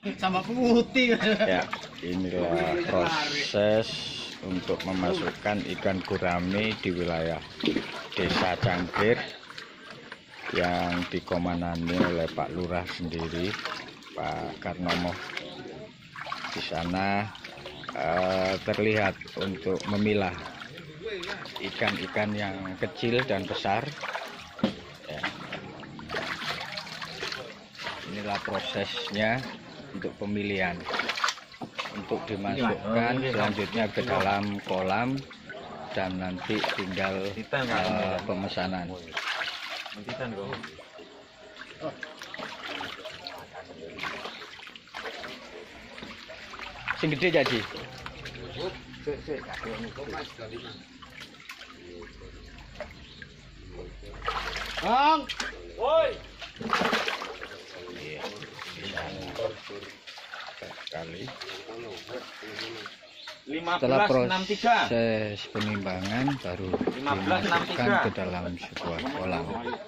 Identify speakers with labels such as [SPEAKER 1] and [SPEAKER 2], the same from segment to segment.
[SPEAKER 1] sama putih.
[SPEAKER 2] Ya, inilah proses untuk memasukkan ikan gurame di wilayah Desa Cangkir yang dikomandani oleh Pak Lurah sendiri, Pak Karnomo. Di sana terlihat untuk memilah ikan-ikan yang kecil dan besar. Ya. Inilah prosesnya untuk pemilihan, untuk dimasukkan selanjutnya ke dalam kolam dan nanti tinggal pemesanan. Sing gede jadi.
[SPEAKER 1] Bang, woi.
[SPEAKER 2] Iya, di sana. Sekali. Setelah proses penimbangan baru dimasukkan ke dalam sebuah kolam.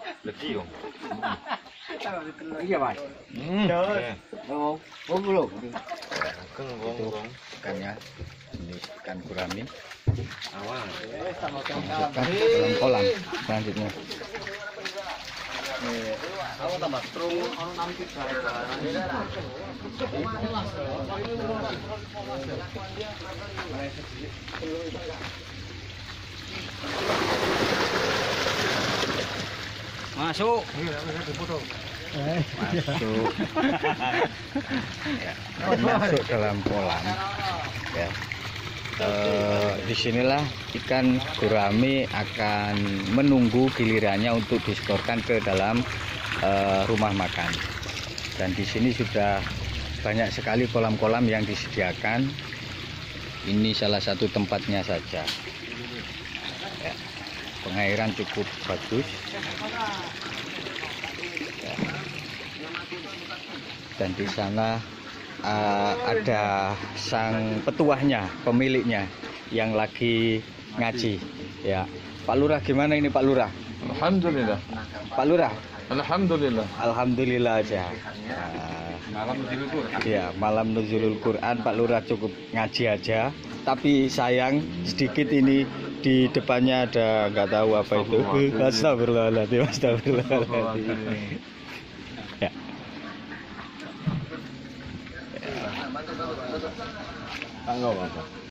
[SPEAKER 1] Iya, Mas. Oh, belum.
[SPEAKER 2] Itu ikannya, ini ikan gurame. Masukkan ke dalam kolam selanjutnya.
[SPEAKER 1] Aku tambah strung, ono 63. Masuk.
[SPEAKER 2] Masuk. Ya, masuk dalam kolam. Ya. Disinilah ikan gurame akan menunggu gilirannya untuk disetorkan ke dalam rumah makan. Dan di sini sudah banyak sekali kolam-kolam yang disediakan. Ini salah satu tempatnya saja. Ya, pengairan cukup bagus. Ya. Dan di sana ada sang petuahnya, pemiliknya yang lagi ngaji. Ya, Pak Lurah gimana ini Pak Lurah?
[SPEAKER 3] Alhamdulillah.
[SPEAKER 2] Pak Lurah?
[SPEAKER 3] Alhamdulillah.
[SPEAKER 2] Alhamdulillah aja.
[SPEAKER 3] Malam nuzulul Quran.
[SPEAKER 2] Ya, malam nuzulul Quran Pak Lurah cukup ngaji aja. Tapi sayang sedikit ini di depannya ada nggak tahu apa itu. Astagfirullahaladzim, astagfirullahaladzim. Ya.
[SPEAKER 3] Enggak apa-apa.